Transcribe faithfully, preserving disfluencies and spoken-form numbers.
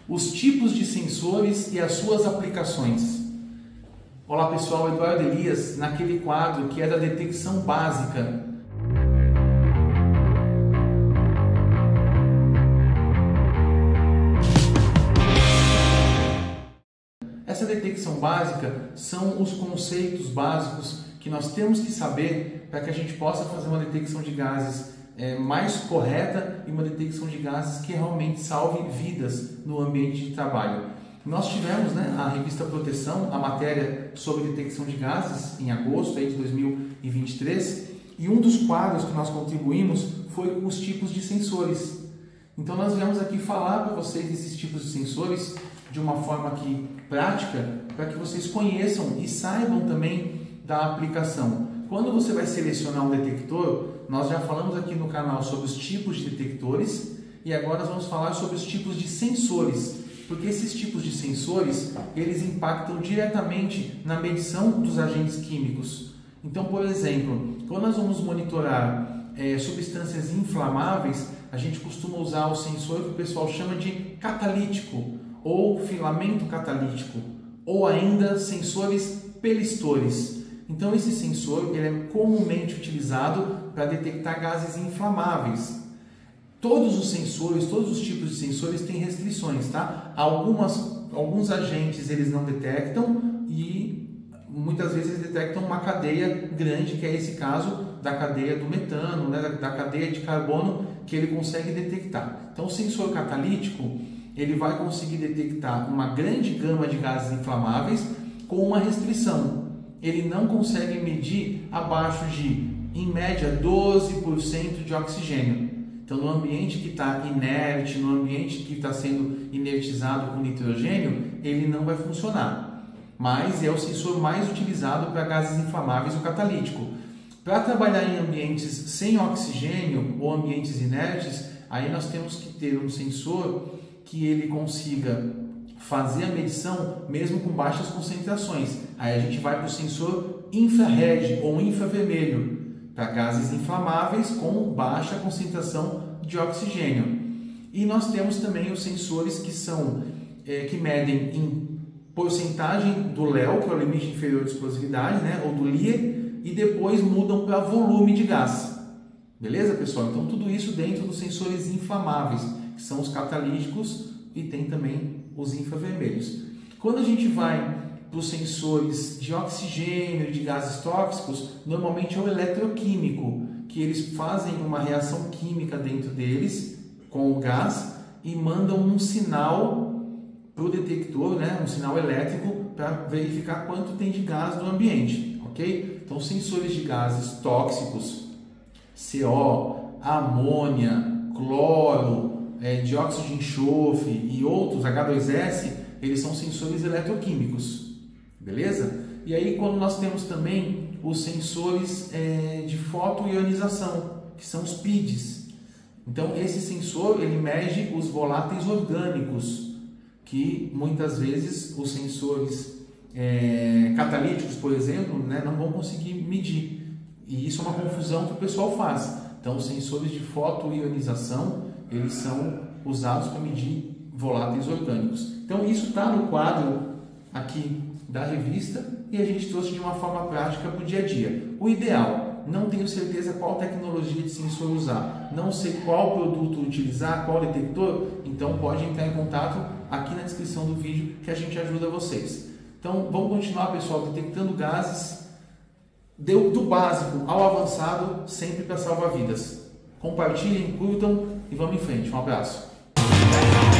os tipos de sensores e as suas aplicações. Olá pessoal, Eduardo Elias, naquele quadro que é da detecção básica. Essa detecção básica são os conceitos básicos que nós temos que saber para que a gente possa fazer uma detecção de gases é, mais correta e uma detecção de gases que realmente salve vidas no ambiente de trabalho. Nós tivemos, né, a revista Proteção, a matéria sobre detecção de gases em agosto aí, de dois mil e vinte e três, e um dos quadros que nós contribuímos foi os tipos de sensores. Então nós viemos aqui falar para vocês desses tipos de sensores de uma forma aqui prática, para que vocês conheçam e saibam também da aplicação. Quando você vai selecionar um detector, nós já falamos aqui no canal sobre os tipos de detectores e agora nós vamos falar sobre os tipos de sensores, porque esses tipos de sensores, eles impactam diretamente na medição dos agentes químicos. Então, por exemplo, quando nós vamos monitorar é, substâncias inflamáveis, a gente costuma usar o sensor que o pessoal chama de catalítico, ou filamento catalítico, ou ainda sensores pelistores. Então esse sensor ele é comumente utilizado para detectar gases inflamáveis. Todos os sensores, todos os tipos de sensores têm restrições, tá? Algumas, alguns agentes eles não detectam e muitas vezes eles detectam uma cadeia grande, que é esse caso da cadeia do metano, né? da, da cadeia de carbono que ele consegue detectar. Então o sensor catalítico ele vai conseguir detectar uma grande gama de gases inflamáveis com uma restrição. Ele não consegue medir abaixo de, em média, doze por cento de oxigênio. Então, no ambiente que está inerte, no ambiente que está sendo inertizado com nitrogênio, ele não vai funcionar. Mas é o sensor mais utilizado para gases inflamáveis, o catalítico. Para trabalhar em ambientes sem oxigênio ou ambientes inertes, aí nós temos que ter um sensor que ele consiga fazer a medição mesmo com baixas concentrações. Aí a gente vai para o sensor infrared ou infravermelho, para gases inflamáveis com baixa concentração de oxigênio. E nós temos também os sensores que são é, que medem em porcentagem do Léo, que é o limite inferior de explosividade, né, ou do L I E, e depois mudam para volume de gás. Beleza, pessoal? Então tudo isso dentro dos sensores inflamáveis, que são os catalíticos, e tem também os infravermelhos. Quando a gente vai para os sensores de oxigênio e de gases tóxicos, normalmente é o eletroquímico, que eles fazem uma reação química dentro deles com o gás e mandam um sinal para o detector, né, um sinal elétrico, para verificar quanto tem de gás no ambiente, ok? Então, sensores de gases tóxicos, C O, amônia, cloro, É, dióxido de enxofre e outros, H dois S, eles são sensores eletroquímicos, beleza? E aí quando nós temos também os sensores é, de fotoionização, que são os P I Ds. Então esse sensor ele mede os voláteis orgânicos, que muitas vezes os sensores é, catalíticos, por exemplo, né, não vão conseguir medir. E isso é uma confusão que o pessoal faz. Então os sensores de fotoionização eles são usados para medir voláteis orgânicos. Então isso está no quadro aqui da revista e a gente trouxe de uma forma prática para o dia a dia. O ideal, não tenho certeza qual tecnologia de sensor usar, não sei qual produto utilizar, qual detector, então pode entrar em contato aqui na descrição do vídeo que a gente ajuda vocês. Então vamos continuar, pessoal, detectando gases do básico ao avançado, sempre para salvar vidas. Compartilhem, curtam e vamos em frente. Um abraço.